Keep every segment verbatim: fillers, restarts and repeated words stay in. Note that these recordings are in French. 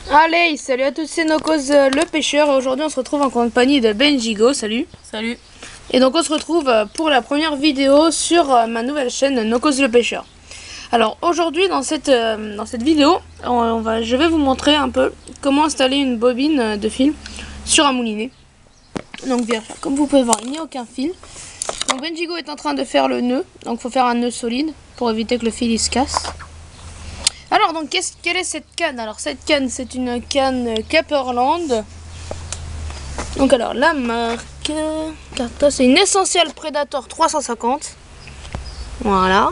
Allez, salut à tous, c'est Nocos euh, le pêcheur et aujourd'hui on se retrouve en compagnie de Benjigo, salut. Salut. Et donc on se retrouve euh, pour la première vidéo sur euh, ma nouvelle chaîne Nocos le pêcheur. Alors aujourd'hui dans cette, euh, dans cette vidéo, on, on va, je vais vous montrer un peu comment installer une bobine euh, de fil sur un moulinet. Donc bien, comme vous pouvez voir, il n'y a aucun fil. Donc Benjigo est en train de faire le nœud, donc il faut faire un nœud solide pour éviter que le fil il se casse. Alors donc qu'est-ce, quelle est cette canne? Alors cette canne c'est une canne Caperland. Donc alors la marque Carta, c'est une Essential Predator trois cent cinquante. Voilà.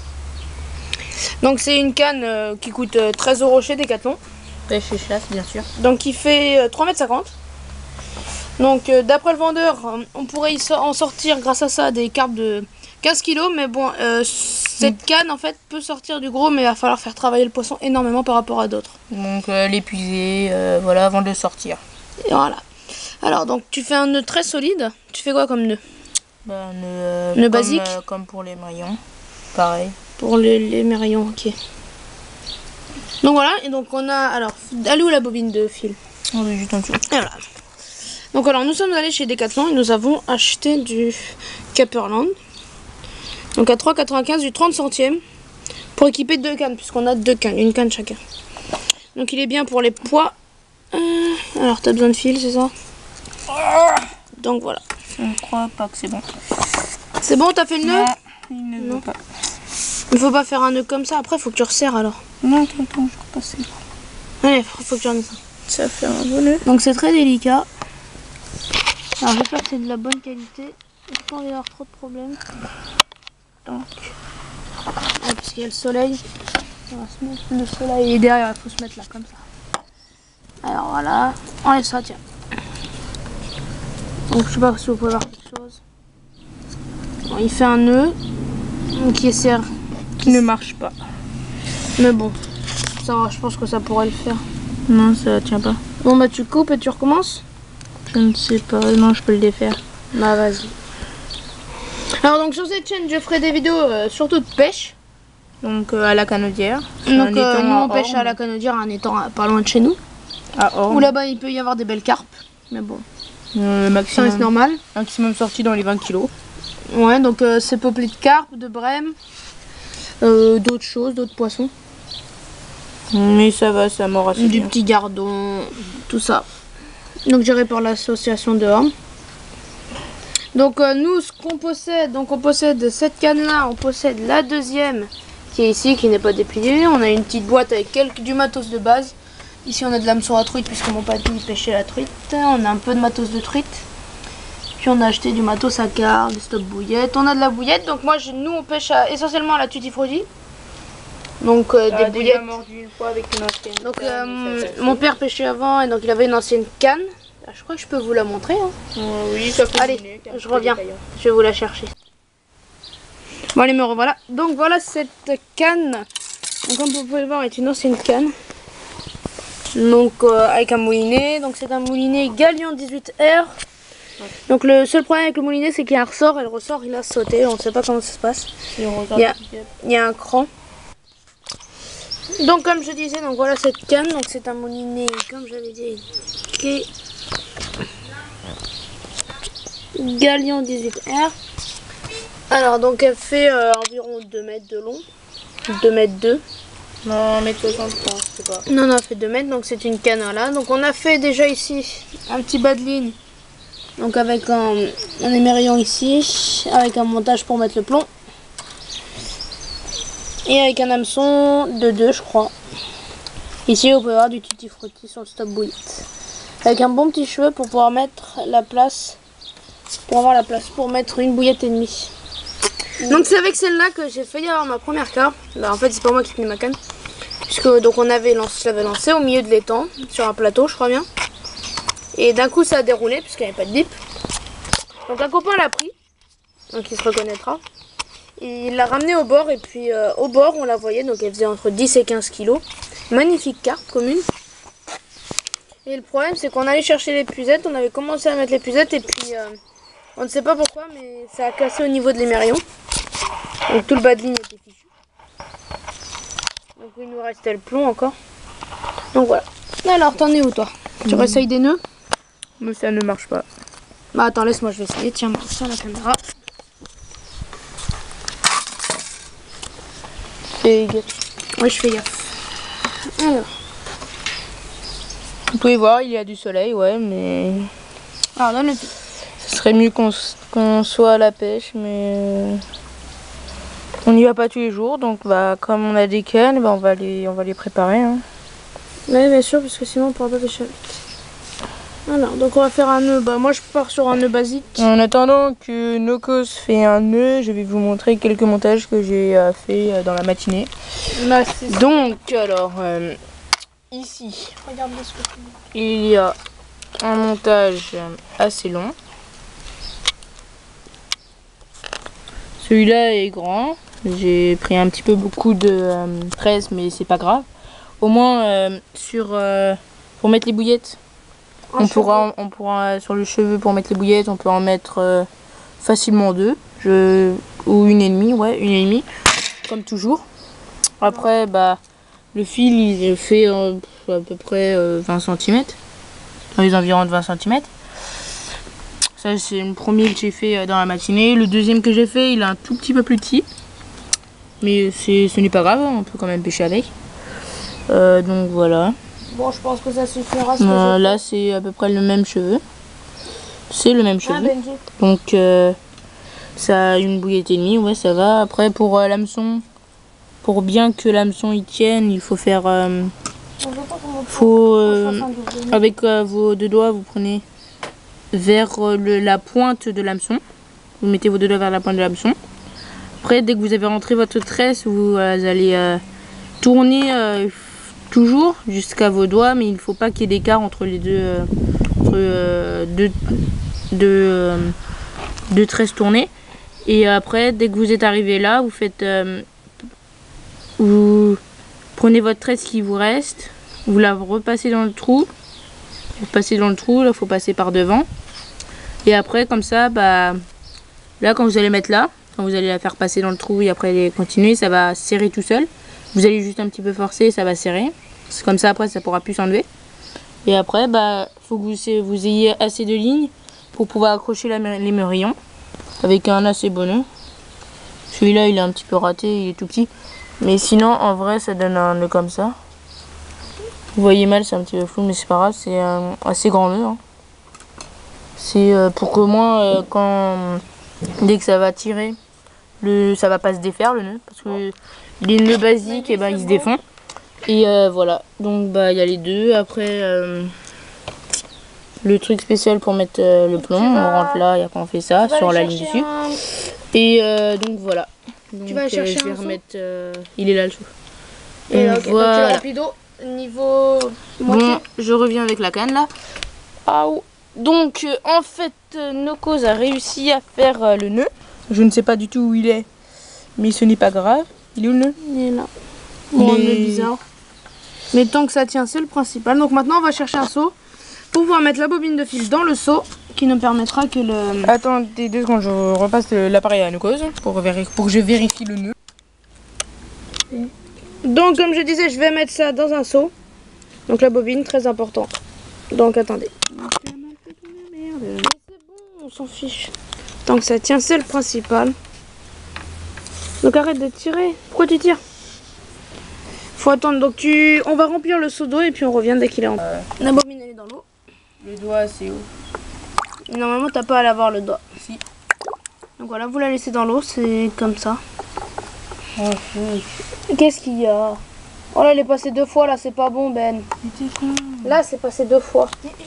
Donc c'est une canne euh, qui coûte euh, treize euros chez Decathlon. Pêche et chasse bien sûr. Donc il fait euh, trois mètres cinquante. Donc euh, d'après le vendeur, euh, on pourrait y so en sortir grâce à ça des carpes de quinze kilos. Mais bon, euh, cette canne en fait peut sortir du gros, mais il va falloir faire travailler le poisson énormément par rapport à d'autres. Donc euh, l'épuiser, euh, voilà, avant de le sortir. Et voilà. Alors donc tu fais un nœud très solide. Tu fais quoi comme nœud? Ben, nœud, euh, nœud comme, basique euh, comme pour les maillons. Pareil. Pour les, les mérions, ok. Donc voilà, et donc on a... Alors, elle est où la bobine de fil? On est juste en dessous. Et voilà. Donc alors, nous sommes allés chez Decathlon et nous avons acheté du Caperland. Donc à trois euros quatre-vingt-quinze, du trente centièmes. Pour équiper deux cannes, puisqu'on a deux cannes, une canne chacun. Donc il est bien pour les poids. Euh, alors, t'as besoin de fil, c'est ça? Donc voilà. Je ne crois pas que c'est bon. C'est bon, t'as fait le nœud? Non, il ne veut pas. Il faut pas faire un nœud comme ça, après il faut que tu resserres alors. Non, attends, attends, je crois pas que c'est bon. Allez, faut, faut que tu rendes ça. Ça fait un bon nœud. Donc c'est très délicat. Alors j'espère que c'est de la bonne qualité. Je n'ai pas envie d'avoir trop de problèmes. Donc, ah, parce qu'il y a le soleil. On va se mettre le soleil est derrière, il faut se mettre là comme ça. Alors voilà, on laisse ça, tiens. Donc je sais pas si vous pouvez voir quelque chose. Bon, il fait un nœud qui est serré. Qui ne marche pas. Mais bon, ça va, je pense que ça pourrait le faire. Non, ça tient pas. Bon bah tu coupes et tu recommences. Je ne sais pas, non, je peux le défaire. Bah vas-y. Alors donc sur cette chaîne je ferai des vidéos euh, surtout de pêche. Donc euh, à la canaudière. Donc euh, nous on pêche à la canaudière, un étang pas loin de chez nous. À Orme. Où là-bas il peut y avoir des belles carpes. Mais bon, Euh, ça maximum, reste normal. maximum sorti dans les vingt kilos. Ouais, donc euh, c'est peuplé de carpes, de brèmes, euh, d'autres choses, d'autres poissons. Mais ça va, ça mord assez Du bien. petit gardon, tout ça. Donc géré par l'association de Orme. Donc euh, nous ce qu'on possède, donc on possède cette canne là, on possède la deuxième qui est ici, qui n'est pas dépliée. On a une petite boîte avec quelques, du matos de base. Ici on a de l'hameçon à truite puisque mon papy pêchait la truite. On a un peu de matos de truite. Puis on a acheté du matos à carpe, des stop bouillettes. On a de la bouillette. Donc moi, je, nous on pêche à, essentiellement à la tutti frutti. Donc euh, des bouillettes. Mordu une fois avec une ancienne Donc canne, euh, ça, ça mon fait. père pêchait avant et donc il avait une ancienne canne. Ah, je crois que je peux vous la montrer. Hein. Euh, oui, ça fait Allez, dîner, je reviens. Je vais vous la chercher. Bon allez, me revoilà. Donc voilà cette canne. Donc, comme vous pouvez le voir, est une ancienne canne. Donc euh, avec un moulinet. Donc c'est un moulinet Galion dix-huit R. Donc le seul problème avec le moulinet c'est qu'il y a un ressort et le ressort il a sauté. On ne sait pas comment ça se passe. Il y a, il y a un cran. Donc comme je disais, donc voilà cette canne. Donc c'est un moulinet comme j'avais dit qui est Galion dix-huit R. Alors donc elle fait euh, environ deux mètres de long, deux mètres deux. Non, un mètre soixante, je pense, je sais pas. Non non, elle fait deux mètres, donc c'est une canne là. Donc on a fait déjà ici un petit bas de ligne. Donc avec un, un émerillon ici, avec un montage pour mettre le plomb. Et avec un hameçon de deux je crois. Ici vous pouvez voir du tutti frutti sur le stop bouillette. Avec un bon petit cheveu pour pouvoir mettre la place, pour avoir la place pour mettre une bouillette et demie. Donc c'est avec celle-là que j'ai failli avoir ma première carpe. Bah, en fait c'est pas moi qui tenais ma canne. Puisque donc on avait lancé, je l'avais lancé au milieu de l'étang, sur un plateau je crois bien. Et d'un coup ça a déroulé puisqu'il n'y avait pas de bip. Donc un copain l'a pris, donc il se reconnaîtra. Et il l'a ramené au bord et puis euh, au bord on la voyait, donc elle faisait entre dix et quinze kilos. Magnifique carpe commune. Et le problème c'est qu'on allait chercher les puzettes, on avait commencé à mettre les puzettes et puis euh, on ne sait pas pourquoi mais ça a cassé au niveau de l'émerillon. Donc tout le bas de ligne était fichu. Donc il nous restait le plomb encore. Donc voilà. Alors, t'en es où toi? Tu Mmh. réessayes des nœuds? Mais ça ne marche pas. Bah attends, laisse-moi, je vais essayer. Tiens, sur la caméra. Fais gaffe. Oui, je fais gaffe. Alors. Vous pouvez voir, il y a du soleil, ouais, mais Alors, donne le tout. ce serait mieux qu'on s- qu'on soit à la pêche, mais euh, on n'y va pas tous les jours, donc bah comme on a des cannes, bah, on va les on va les préparer. Hein. Oui, bien sûr, parce que sinon on pourra pas pêcher avec. Alors, donc on va faire un nœud. Bah, moi je pars sur un nœud basique. En attendant que Nokos fait un nœud, je vais vous montrer quelques montages que j'ai euh, fait euh, dans la matinée. Là, c'est ça. Donc alors euh, ici, Regarde ce que tu veux. il y a un montage assez long. Celui-là est grand. J'ai pris un petit peu beaucoup de euh, presse, mais c'est pas grave. Au moins euh, sur euh, pour mettre les bouillettes, Un on cheveu. pourra, on pourra sur le cheveu pour mettre les bouillettes, on peut en mettre euh, facilement deux, je, ou une et demie, ouais, une et demie, comme toujours. Après, bah le fil il fait euh, à peu près euh, vingt centimètres, dans les environs de vingt centimètres. Ça c'est le premier que j'ai fait dans la matinée. Le deuxième que j'ai fait, il est un tout petit peu plus petit. Mais c'est, ce n'est pas grave, on peut quand même pêcher avec. Euh, donc voilà. Bon, je pense que ça suffira. Ce que Euh, j'ai là c'est à peu près le même cheveu. C'est le même fait. Ah, cheveu. Benji. Donc euh, ça a une bouillette et demie, ouais ça va. Après pour euh, l'hameçon, pour bien que l'hameçon y tienne, il faut faire... euh, On veut pas qu'on faut, qu'on euh, fasse un double nœud. avec euh, vos deux doigts, vous prenez vers euh, le- la pointe de l'hameçon. Vous mettez vos deux doigts vers la pointe de l'hameçon. Après, dès que vous avez rentré votre tresse, vous euh, allez euh, tourner euh, toujours jusqu'à vos doigts, mais il ne faut pas qu'il y ait d'écart entre les deux, euh, entre, euh, deux, deux, euh, deux tresses tournées. Et après, dès que vous êtes arrivé là, vous faites, euh, vous prenez votre tresse qui vous reste, vous la repassez dans le trou. Vous passez dans le trou, là, il faut passer par devant. Et après, comme ça, bah, là, quand vous allez mettre là, quand vous allez la faire passer dans le trou et après les continuer, ça va serrer tout seul. Vous allez juste un petit peu forcer, ça va serrer. C'est comme ça, après, ça pourra plus s'enlever. Et après, bah, faut que vous, vous ayez assez de lignes pour pouvoir accrocher la, les merillons avec un assez bon nœud. Celui-là, il est un petit peu raté, il est tout petit. Mais sinon, en vrai, ça donne un nœud comme ça. Vous voyez mal, c'est un petit peu flou, mais c'est pas grave, c'est un assez grand nœud. Hein. C'est euh, pour que moi, euh, quand dès que ça va tirer, le, ça va pas se défaire le nœud, parce que les nœuds basiques, et ben ils se défont. Et euh, voilà, donc bah il y a les deux. Après euh, le truc spécial pour mettre euh, le plomb, on rentre là et après on fait ça sur la ligne dessus. Un... Et euh, donc voilà. Donc, Tu vas aller chercher euh, je vais un seau remettre. Euh, il est là le seau. Et là, Donc, ok, voilà. donc tu vas rapido, niveau moitié. Bon, je reviens avec la canne là. Ah, donc euh, en fait, euh, Nokos a réussi à faire euh, le nœud. Je ne sais pas du tout où il est, mais ce n'est pas grave. Il est où le nœud? Il est là. Bon, Les- on est bizarre. Mais tant que ça tient, c'est le principal. Donc maintenant, on va chercher un seau pour pouvoir mettre la bobine de fil dans le seau qui nous permettra que le... Attendez deux secondes, je repasse le- l'appareil à Nokos pour, véri- pour que je vérifie le nœud. Donc comme je disais, je vais mettre ça dans un seau. Donc la bobine, très important. Donc attendez. Mais c'est bon, on s'en fiche. Tant que ça tient, c'est le principal. Donc arrête de tirer. Pourquoi tu tires? Faut attendre. Donc tu, on va remplir le seau d'eau et puis on revient dès qu'il est rempli. Euh, La bobine elle est dans l'eau. le doigt, c'est où? Normalement t'as pas à l'avoir le doigt. Si. Donc voilà, vous la laissez dans l'eau, c'est comme ça. Oh, Qu'est-ce qu'il y a? Oh là, elle est passée deux fois là, c'est pas bon Ben. Là, c'est passé deux fois.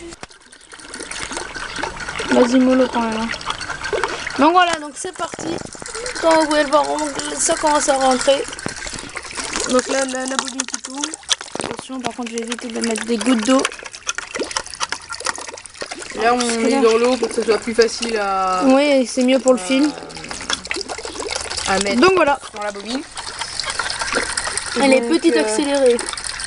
Vas-y, mollo quand même. hein. Donc voilà, donc c'est parti. Quand vous pouvez le voir, on- ça commence à rentrer. Donc là, la, la bobine qui tourne. Attention, par contre, je vais éviter de mettre des gouttes d'eau. Là, on que met là- dans l'eau pour que ce soit plus facile à, Oui, c'est mieux pour le fil. à mettre Donc voilà, dans la bobine. elle est Donc, petite euh, accélérée.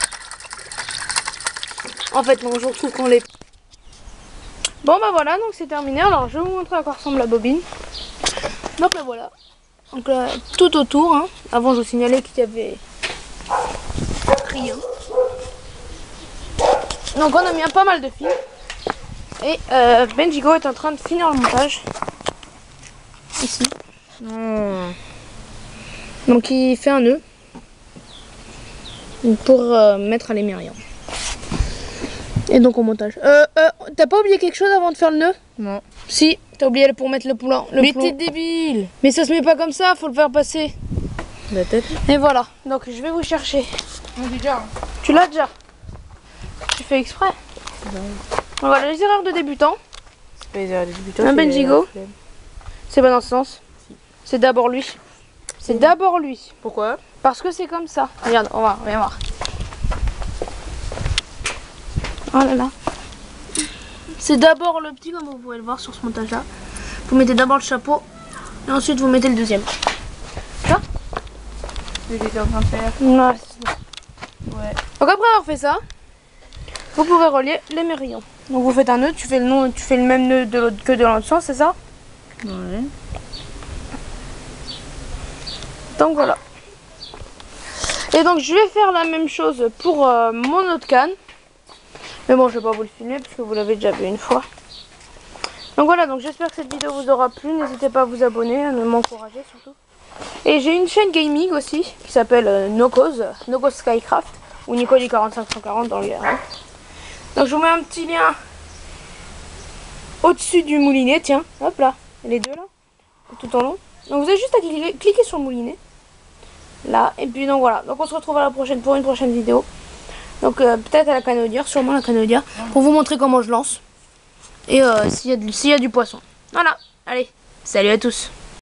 En fait, non, je retrouve qu'on l'est. Bon bah voilà, donc c'est terminé. Alors je vais vous montrer à quoi ressemble la bobine. Donc là voilà. Donc là, tout autour. Hein. Avant, je vous signalais qu'il y avait rien. Donc on a mis un pas mal de fils. Et euh, Benjigo est en train de finir le montage. Ici. Oh. Donc il fait un nœud. Pour euh, mettre à l'émerion. Et donc au montage. Euh, euh, t'as pas oublié quelque chose avant de faire le nœud? Non. Si, t'as oublié pour mettre le poulain. Le Mais plomb. t'es débile. Mais ça se met pas comme ça, faut le faire passer. La tête. Et voilà, donc je vais vous chercher. On dit déjà. Tu l'as déjà? Tu fais exprès? Non. Voilà les erreurs de débutants. C'est pas les erreurs des débutants. Un c'est Benjigo. les- C'est pas dans ce sens. Si. C'est d'abord lui. C'est d'abord lui. Pourquoi? Parce que c'est comme ça. Regarde, on va, viens voir. Oh là là. C'est d'abord le petit, comme vous pouvez le voir sur ce montage-là. Vous mettez d'abord le chapeau et ensuite vous mettez le deuxième. Là. Ce que j'étais en train de faire. Ouais. Ouais. Donc après avoir fait ça, vous pouvez relier les mérillons. Donc vous faites un nœud, tu fais le, nom, tu fais le même nœud de l'autre que de l'autre sens, c'est ça? Ouais. Donc voilà. Et donc je vais faire la même chose pour euh, mon autre canne. Mais bon, je vais pas vous le filmer parce que vous l'avez déjà vu une fois. Donc voilà, donc j'espère que cette vidéo vous aura plu. N'hésitez pas à vous abonner, à m'encourager surtout. Et j'ai une chaîne gaming aussi qui s'appelle euh, Nocos, Nocos Skycraft ou Nicoli quarante-cinq cent quarante dans le lien. Donc je vous mets un petit lien au-dessus du moulinet, tiens, hop là, les deux là, tout en long. Donc vous avez juste à cliquer, cliquer sur le moulinet. Là, et puis donc voilà, donc on se retrouve à la prochaine pour une prochaine vidéo. Donc euh, peut-être à la canaudière, sûrement à la canaudière, pour vous montrer comment je lance. Et euh, s'il y, a du- s'il y a du poisson. Voilà, allez, salut à tous.